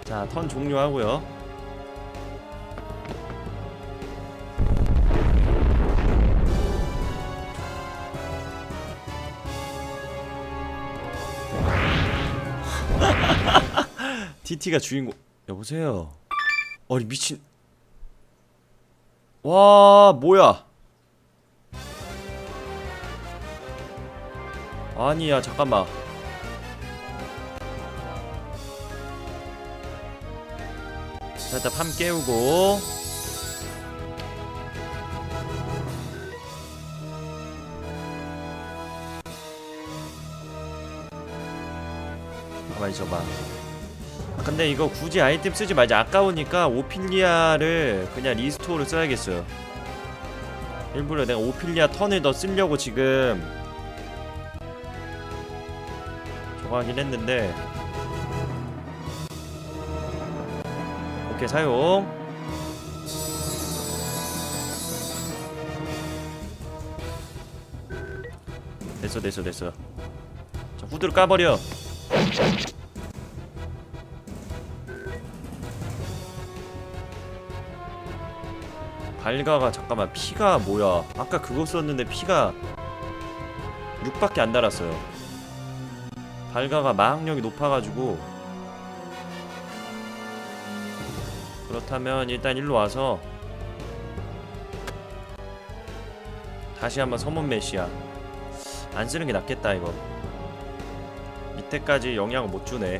자, 턴 종료하고요. DT가 주인공. 여보세요. 아니 미친. 와 뭐야. 아니야 잠깐만. 자, 일단 팜 깨우고. 가만히 있어봐. 근데 이거 굳이 아이템 쓰지 말자. 아까우니까 오피리아를 그냥 리스토어를 써야겠어요. 일부러 내가 오피리아 턴을 더 쓰려고 지금 저거 하긴 했는데. 오케이 사용. 됐어. 자, 후드를 까버려. 발가가 잠깐만 피가 뭐야. 아까 그거 썼는데 피가 6밖에 안 달았어요. 발가가 마학력이 높아가지고. 그렇다면 일단 일로 와서 다시 한번 서문 메시아 안 쓰는 게 낫겠다. 이거 밑에까지 영향을 못 주네.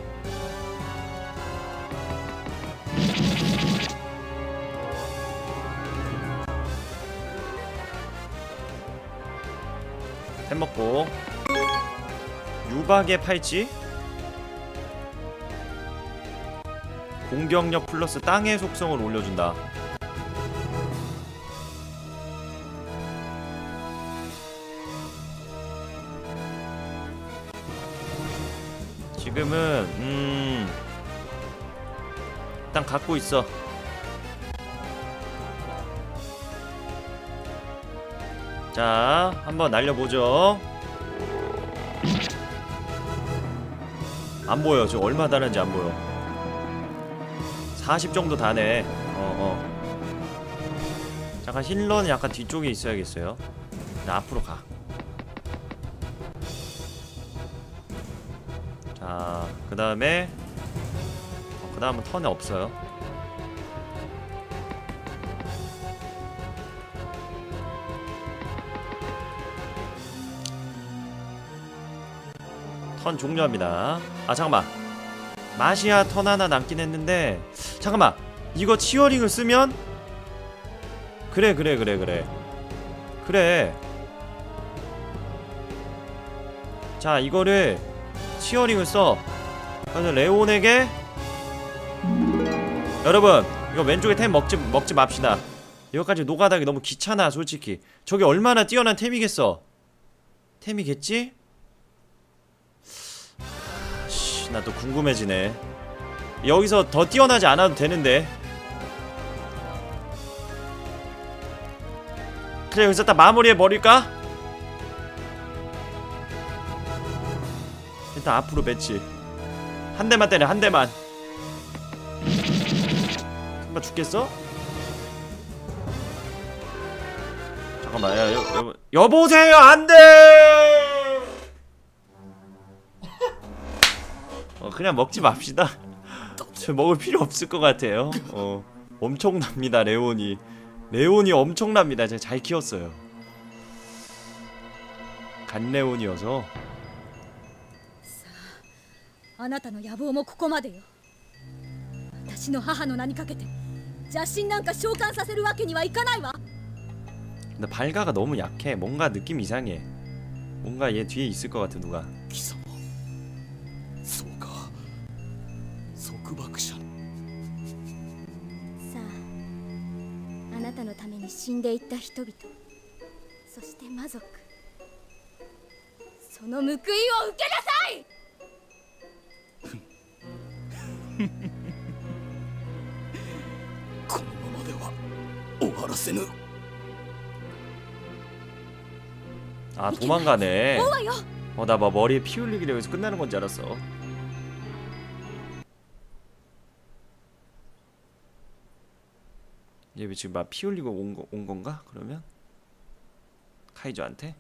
템 먹고. 유박의 팔찌. 공격력 플러스 땅의 속성을 올려준다. 지금은 일단 갖고 있어. 자, 한번 날려보죠. 안 보여. 지금 얼마 다른지 안 보여. 40 정도 다네. 잠깐 힐러는 약간 뒤쪽에 있어야겠어요. 나 앞으로 가. 자, 그 다음에 그 다음은 턴에 없어요. 턴 종료합니다. 아 잠깐만, 마시아 턴 하나 남긴 했는데. 잠깐만, 이거 치어링을 쓰면 그래. 자, 이거를 치어링을 써. 그래서 레온에게. 여러분 이거 왼쪽에 템 먹지 맙시다. 이거까지 노가다기 너무 귀찮아 솔직히. 저게 얼마나 뛰어난 템이겠어. 템이겠지? 나 또 궁금해지네. 여기서 더 뛰어나지 않아도 되는데. 그래, 여기서 딱 마무리해버릴까? 일단 앞으로 배치. 한 대만 때려, 한 대만. 정말 죽겠어? 잠깐만, 여보세요! 안 돼! 그냥 먹지 맙시다. 저 먹을 필요 없을 것 같아요. 엄청납니다. 레온이 엄청납니다. 제가 잘 키웠어요. 간레온이어서. あなたの野望もここまでよ。私の母の名にかけて邪神なんか召喚させるわけにはいかないわ。 근데 발가가 너무 약해. 뭔가 느낌 이상해. 뭔가 얘 뒤에 있을 것 같아 누가. そうか。束縛者。 さあ、あなたのために死んでいった人々、そして魔族、その報いを受けなさい。 このままでは終わらせぬ。 아 도망가네. 終わよ。 나 뭐 머리에 피 흘리기로 해서 끝나는 건지 알았어. 얘 지금 막 피 흘리고 온 건가? 그러면 카이저한테?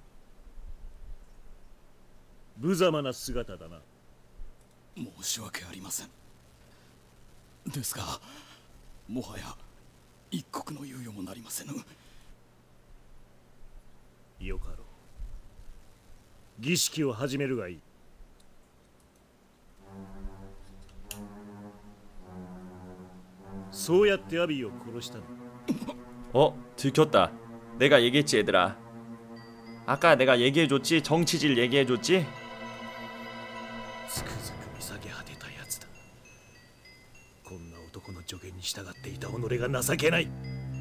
無様な姿だな。 申し訳ありません。ですがもはや一刻の猶予もなりませぬ。 よかろう。儀式を始めるがいい。そうやってアビーを殺したの。 들켰다. 내가 얘기했지 얘들아. 아까 내가 얘기해줬지? 정치질 얘기해줬지? つくづく見下げ果てたやつだ。こんな男の助言に従っていた己が情けない。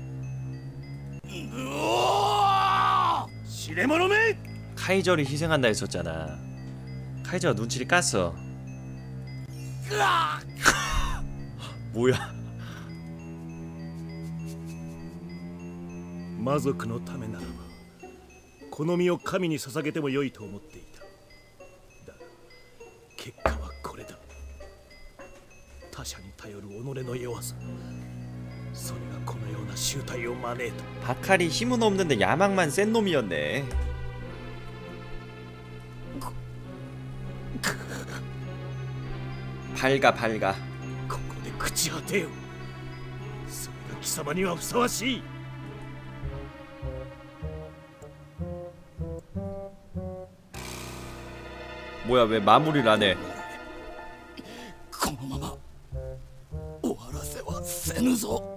知れ者め！ 카이저를 희생한다 했었잖아. 카이저가 눈치를 깠어. 뭐야? 魔族のためならばこの身を神に捧げても良いと思っていた。だが結果はこれだ。他者に頼る己の弱さ、それがこのような醜態を招いた。 바칼이 힘은 없는데 야망만 센 놈이었네. 밝아. ここで朽ち果てよ。それが貴様にはふさわしい。 뭐야 왜 마무리를 안 해? このまま終わらせはせぬぞ。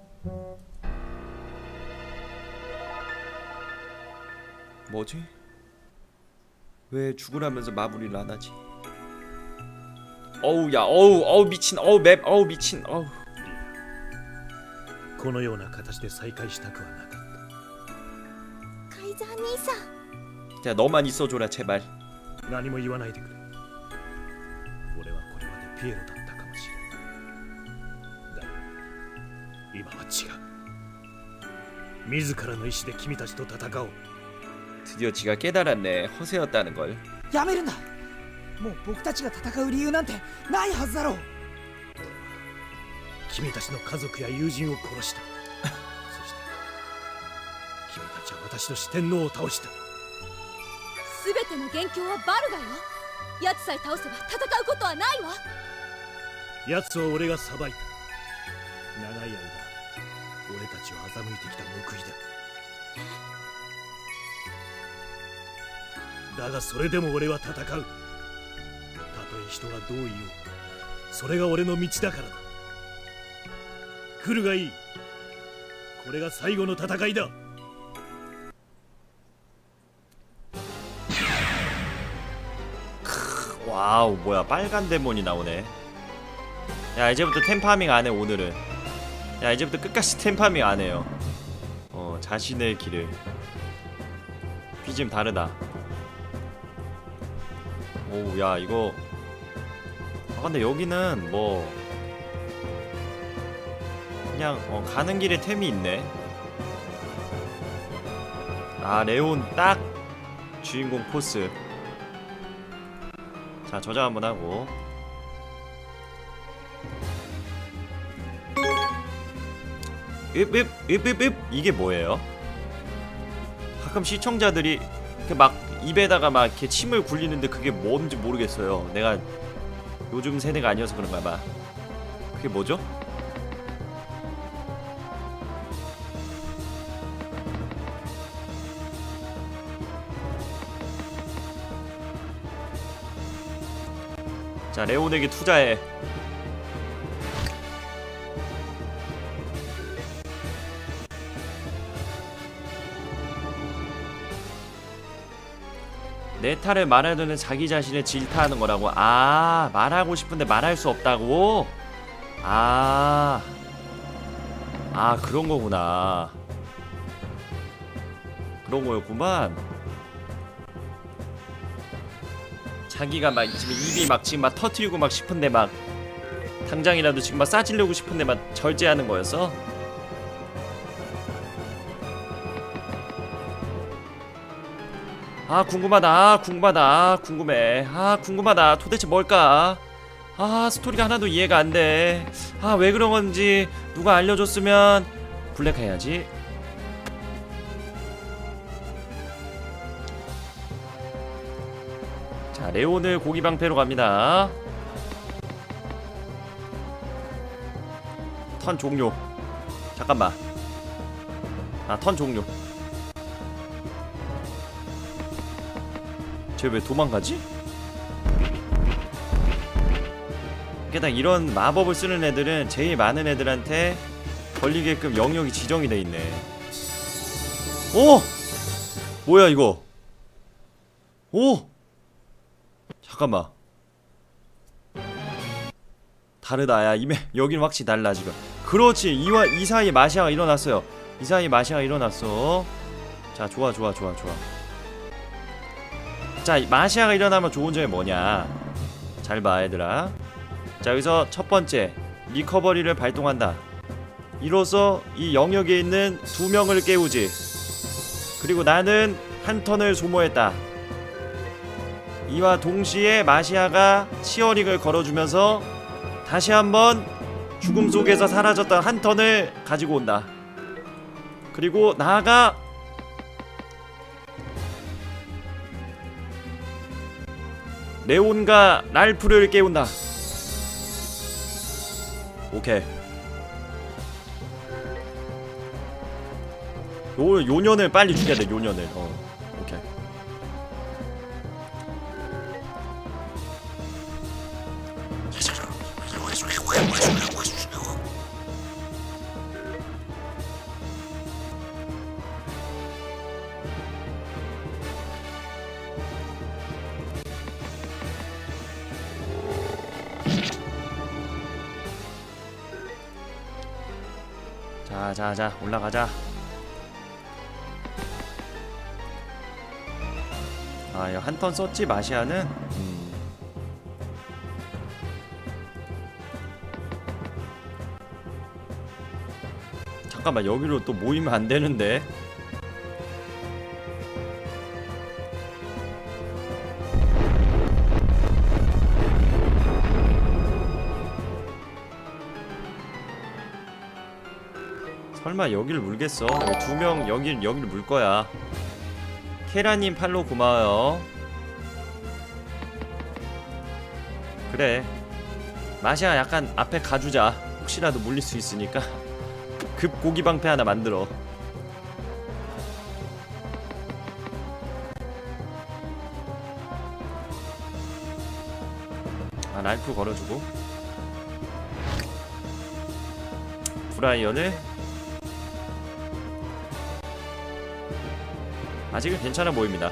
뭐지? 왜 죽으라면서 마무리를 안 하지? 어우 야 어우 미친 어우 맵 어우 미친 어우. このような形で再会したくはなかった。 カイザー兄さん 야 너만 있어줘라 제발. 何も言わないでくれ。俺はこれまでピエロだったかもしれん。だが今は違う。自らの意志で君たちと戦おう。 드디어 지가 깨달았네. 허세였다는 걸. やめるんだ。もう僕たちが戦う理由なんてないはずだろう。 君たちの家族や友人を殺した。そして君たちは私の四天王を倒した。 全ての元凶はバルガよ。奴さえ倒せば戦うことはないわ。 奴を俺が裁いた。長い間俺たちを欺いてきた報いだ。だがそれでも俺は戦う。たとえ人がどう言おう、それが俺の道だからだ。来るがいい。これが最後の戦いだ。 와우 뭐야 빨간 데몬이 나오네. 야 이제부터 템파밍 안해 오늘은. 야 이제부터 끝까지 템파밍 안해요. 자신의 길을. BGM 다르다. 오우 야 이거 근데 여기는 뭐 그냥 가는 길에 템이 있네. 아 레온 딱 주인공 포스. 자 저장 한번 하고. 읍 이게 뭐예요? 가끔 시청자들이 이렇게 막 입에다가 막 이렇게 침을 굴리는데 그게 뭔지 모르겠어요. 내가 요즘 세대가 아니어서 그런가 봐. 그게 뭐죠? 자 레온에게 투자해. 내 탈을 말하려는 자기 자신을 질타하는 거라고. 아 말하고 싶은데 말할 수 없다고? 아 그런 거구나. 그런 거였구만. 자기가 막 지금 입이 막 지금 막 터트리고 막 싶은데 막 당장이라도 지금 막 싸지려고 싶은데 막 절제하는 거였어? 아 궁금하다. 궁금하다. 도대체 뭘까? 스토리가 하나도 이해가 안 돼. 왜 그런 건지 누가 알려줬으면 블랙 해야지. 자, 레온을 고기 방패로 갑니다. 턴 종료. 잠깐만. 아, 턴 종료. 쟤 왜 도망가지? 게다가 이런 마법을 쓰는 애들은 제일 많은 애들한테 걸리게끔 영역이 지정이 돼 있네. 오! 뭐야 이거? 오! 잠깐만. 다르다. 야, 여기는 확실히 달라 지금. 그렇지. 이 사이에 마시아가 일어났어요. 이 사이에 마시아가 일어났어. 자, 좋아. 자, 마시아가 일어나면 좋은 점이 뭐냐? 잘 봐, 얘들아. 자, 여기서 첫 번째 리커버리를 발동한다. 이로써 이 영역에 있는 2명을 깨우지. 그리고 나는 한 턴을 소모했다. 이와 동시에 마시아가 치어링을 걸어주면서 다시 한번 죽음 속에서 사라졌던 한 턴을 가지고 온다. 그리고 나아가 레온과 랄프를 깨운다. 오케이. 요년을 빨리 죽여야 돼. 요년을. 오케이. 자, 올라가자. 아, 이거 한 턴 썼지, 마시아는? 잠깐만, 여기로 또 모이면 안 되는데. 설마 여기를 물겠어? 2명 여기를 물 거야. 케라님 팔로 고마워요. 그래, 마시아 약간 앞에 가주자. 혹시라도 물릴 수 있으니까. 급 고기 방패 하나 만들어. 아, 랄프 걸어주고 브라이언을. 아직은 괜찮아 보입니다.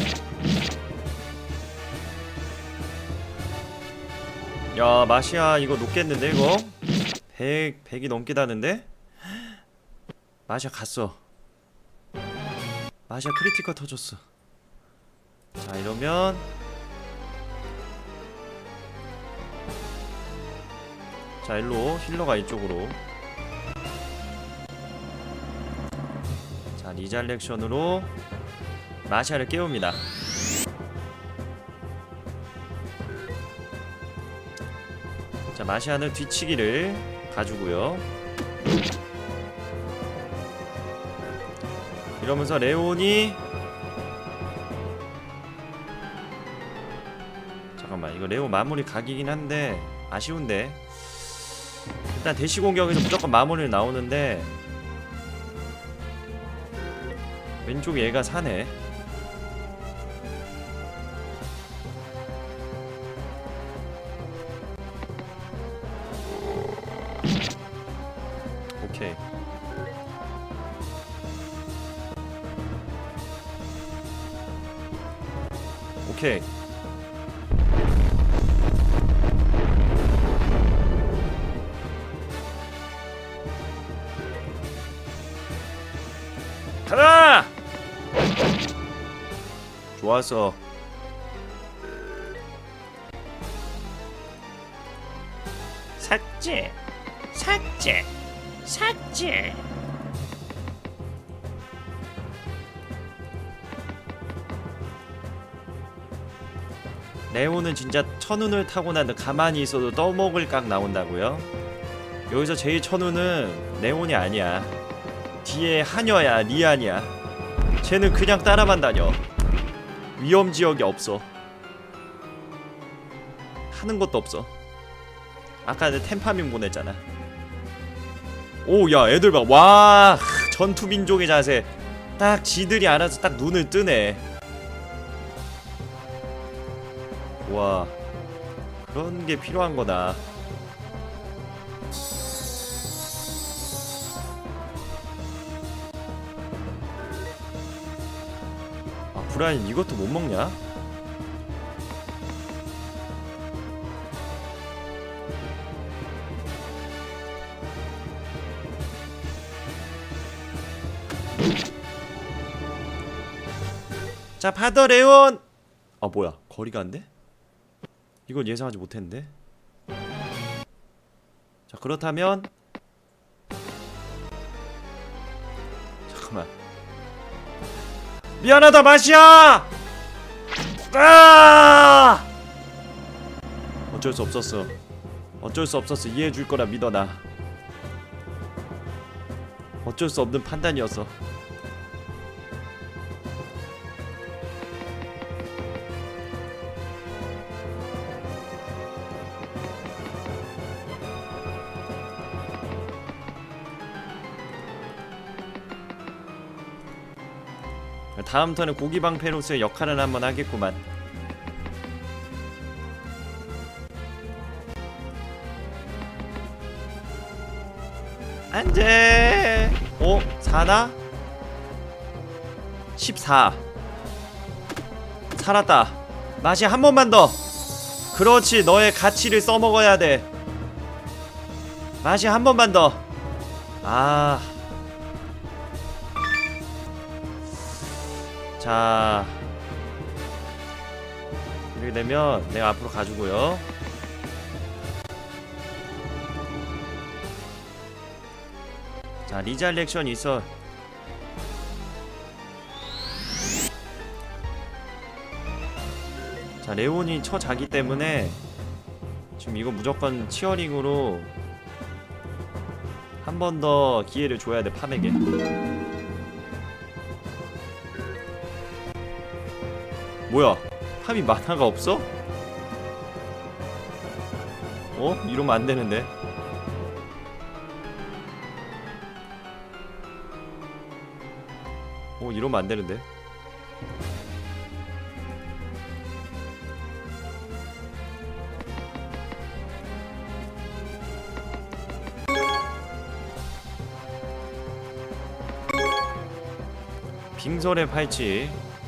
야, 마시아 이거 높겠는데 이거? 100이 넘게 다는데? 마시아 갔어. 마시아 크리티컬 터졌어. 자, 이러면 자, 일로 힐러가 이쪽으로. 자, 리잘렉션으로 마시아를 깨웁니다. 자, 마시아는 뒤치기를 가주고요. 이러면서 레온이 잠깐만, 이거 레온 마무리 각이긴 한데 아쉬운데. 일단 대시 공격에서 무조건 마무리를 나오는데 왼쪽 얘가 사네. 오케이. 오케이. 가라! 좋았어. 삭제, 삭제, 삭제. 레오는 진짜 천운을 타고나도 가만히 있어도 떠먹을 각 나온다고요? 여기서 제일 천운은 레온이 아니야. 뒤에 하녀야 리안이야. 쟤는 그냥 따라만 다녀. 위험지역이 없어. 하는 것도 없어. 아까 내 템파밍 보냈잖아. 오, 야, 애들 봐. 와, 전투민족의 자세. 딱 지들이 알아서 딱 눈을 뜨네. 와, 그런 게 필요한 거다. 아, 브라인 이것도 못 먹냐? 자, 파더 레온! 아, 뭐야, 거리가 안 돼? 이건 예상하지 못했는데. 자, 그렇다면 잠깐만. 미안하다, 마시아! 아! 어쩔 수 없었어. 어쩔 수 없었어. 이해해 줄 거라 믿어, 나. 어쩔 수 없는 판단이었어. 다음 턴은 고기방패로서의 역할을 한번 하겠구만. 안돼. 오, 4나? 14. 살았다. 맛이 한 번만 더. 그렇지, 너의 가치를 써먹어야 돼. 맛이 한 번만 더. 아, 자, 이렇게 되면 내가 앞으로 가주고요. 자, 리잘렉션이 있어. 자, 레온이 쳐자기 때문에 지금 이거 무조건 치어링으로 한 번 더 기회를 줘야 돼, 팜에게. 뭐야, 팜이 만화가 없어? 어? 이러면 안 되는데. 이러면 안 되는데. 빙설의 팔찌.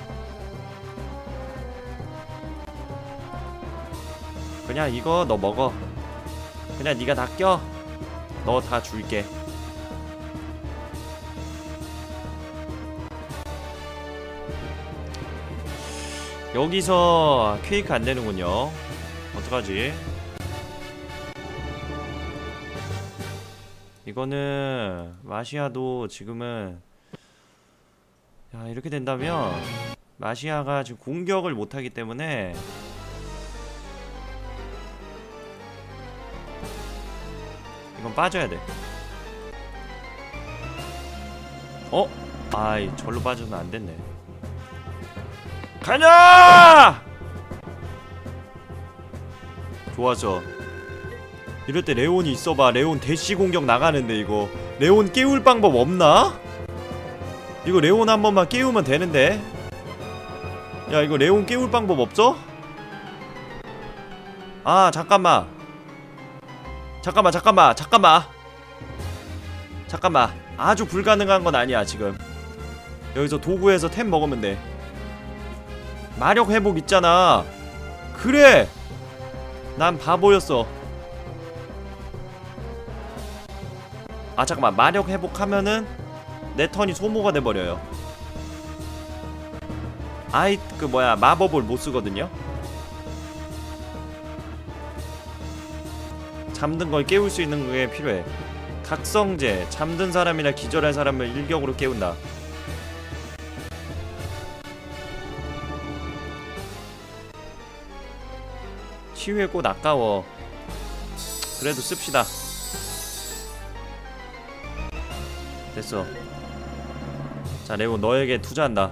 그냥 이거 너 먹어. 그냥 네가 다 껴. 너 다 줄게. 여기서 퀘이크 안 되는군요. 어떡하지? 이거는 마시아도 지금은, 야, 이렇게 된다면 마시아가 지금 공격을 못하기 때문에 이건 빠져야 돼. 아이, 절로 빠져면 안 됐네. 가냐! 좋았어. 이럴 때 레온이 있어봐. 레온 대시 공격 나가는데 이거 레온 깨울 방법 없나? 이거 레온 한 번만 깨우면 되는데. 야, 이거 레온 깨울 방법 없어? 아, 잠깐만. 아주 불가능한 건 아니야. 지금 여기서 도구에서 템 먹으면 돼. 마력 회복 있잖아. 그래, 난 바보였어. 아, 잠깐만. 마력 회복하면은 내 턴이 소모가 돼버려요. 아이, 그 뭐야, 마법을 못쓰거든요. 잠든 걸 깨울 수 있는 게 필요해. 각성제. 잠든 사람이나 기절한 사람을 일격으로 깨운다. 치유의 꽃 아까워. 그래도 씁시다. 됐어. 자 레오 너에게 투자한다.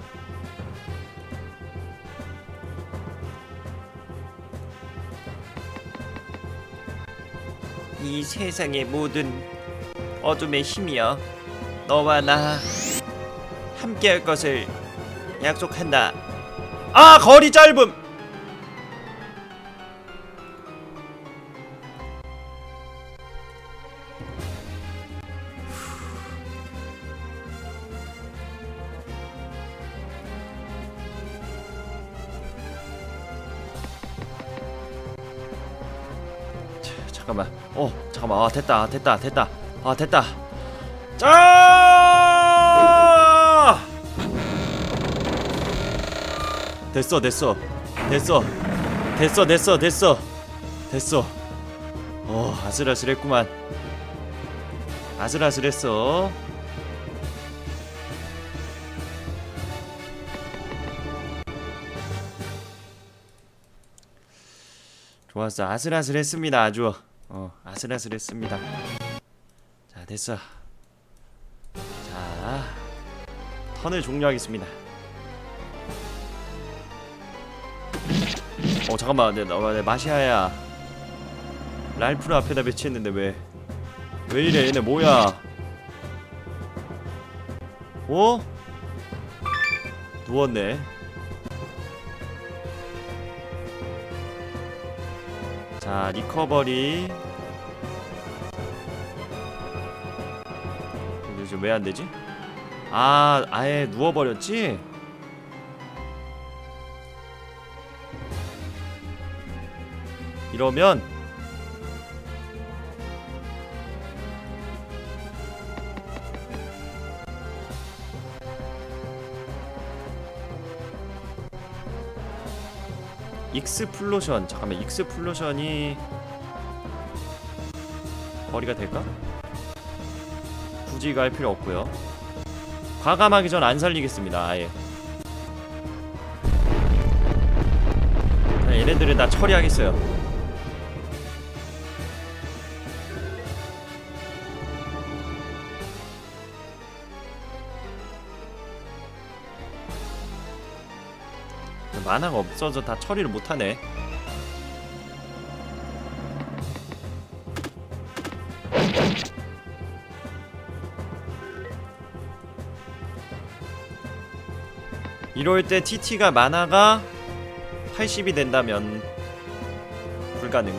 이 세상의 모든 어둠의 힘이여, 너와 나 함께할 것을 약속한다. 아 거리 짧음. 잠깐만. 잠깐만. 아 됐다. 아 됐다. 짜! 됐어. 아슬아슬했구만. 아슬아슬했어. 좋았어. 아슬아슬했습니다. 아주 아슬아슬했습니다. 자 됐어. 자 턴을 종료하겠습니다. 잠깐만. 내 마시아야 랄프를 앞에다 배치했는데 왜 이래. 얘네 뭐야. 누웠네. 자 리커버리. 이제 왜 안되지? 아예 누워버렸지? 이러면 익스플로션. 잠깐만. 익스플로션이 거리가 될까? 굳이 갈 필요 없고요. 과감하기 전 안 살리겠습니다. 아예. 얘네들을 다 처리하겠어요. 만화가 없어서 다 처리를 못하네. 이럴 때 TT가 만화가 80이 된다면 불가능.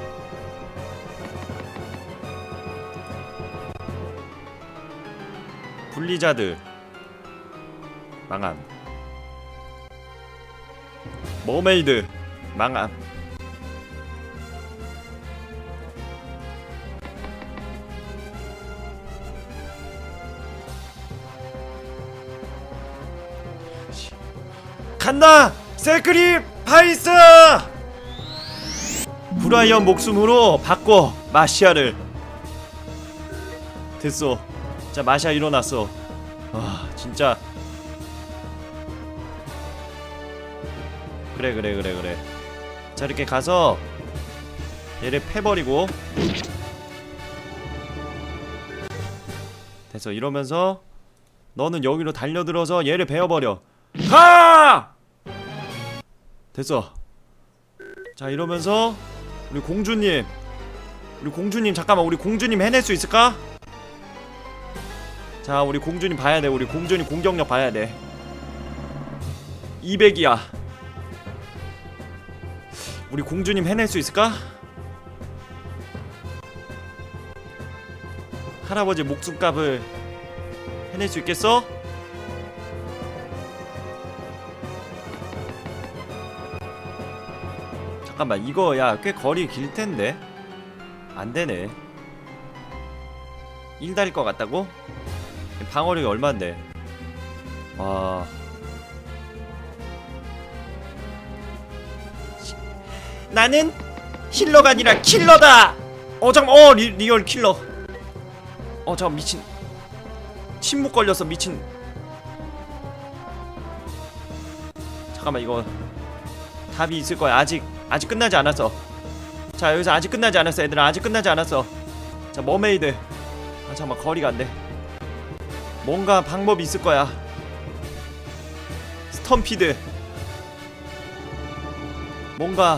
블리자드 망함. 머메이드 망함. 간다! 셀크립 파이스! 브라이언 목숨으로 바꿔 마시아를. 됐어. 자 마시아 일어났어. 아 진짜 그래. 자 이렇게 가서 얘를 패버리고. 됐어. 이러면서 너는 여기로 달려들어서 얘를 베어버려. 가! 됐어. 자 이러면서 우리 공주님 잠깐만. 우리 공주님 해낼 수 있을까? 자 우리 공주님 봐야돼. 우리 공주님 공격력 봐야돼. 200이야 우리 공주님 해낼 수 있을까? 할아버지 목숨값을 해낼 수 있겠어? 잠깐만 이거 야 꽤 거리 길텐데 안되네. 1달일 것 같다고? 방어력이 얼만데? 와 나는 힐러가 아니라 킬러다! 잠깐만 리얼 킬러. 잠깐 미친. 침묵 걸려서 미친. 잠깐만 이거 답이 있을 거야. 아직 끝나지 않았어. 자 여기서 아직 끝나지 않았어. 얘들아 아직 끝나지 않았어. 자 머메이드. 잠깐만 거리가 안돼. 뭔가 방법이 있을 거야. 스톰피드. 뭔가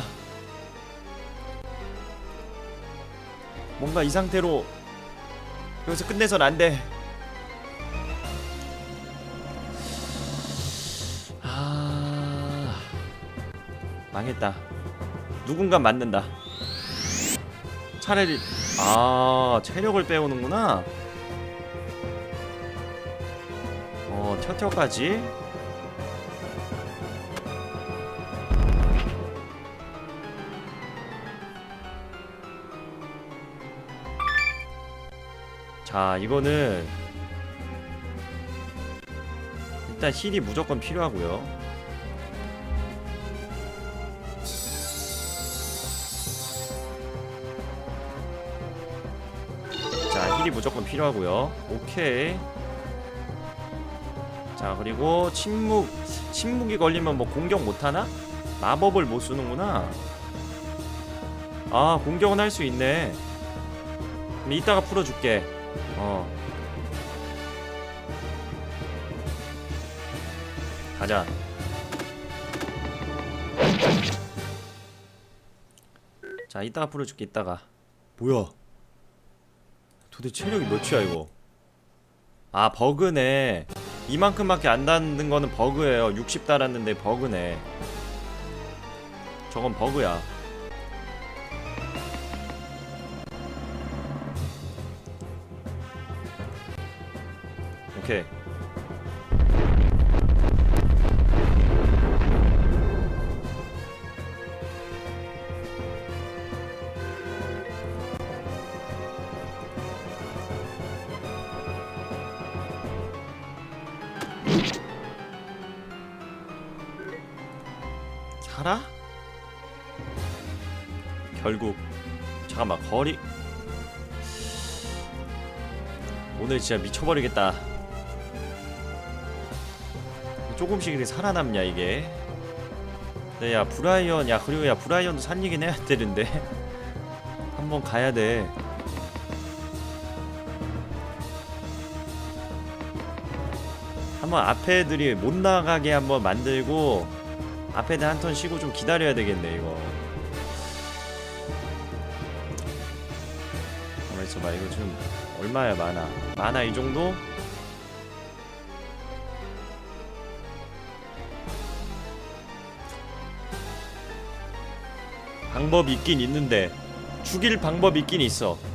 이 상태로 여기서 끝내선 안 돼. 아, 망했다. 누군가 맞는다. 차라리 체력을 빼오는구나. 텨텨까지. 자, 이거는 일단 힐이 무조건 필요하고요. 자, 힐이 무조건 필요하고요. 오케이. 자, 그리고 침묵이 걸리면 뭐 공격 못하나? 마법을 못 쓰는구나. 아, 공격은 할 수 있네. 그럼 이따가 풀어줄게. 가자. 자, 이따가 풀어줄게. 이따가. 뭐야? 도대체 체력이 몇이야 이거? 아, 버그네. 이만큼밖에 안 닿는 거는 버그예요. 60 달았는데 버그네. 저건 버그야. 오케이. 살아? 결국. 잠깐만, 거리. 오늘 진짜 미쳐버리겠다. 조금씩 이렇게 살아남냐 이게. 근데 야, 브라이언, 야, 그리고 야, 브라이언도 살리긴 해야 되는데. 한번 가야돼. 한번 앞에 애들이 못 나가게 한번 만들고 앞에 애들 한 턴 쉬고 좀 기다려야 되겠네 이거. 가만 있어봐. 이거 지금 얼마야 많아? 많아 이 정도? 방법이 있긴 있는데, 죽일 방법이 있긴 있어.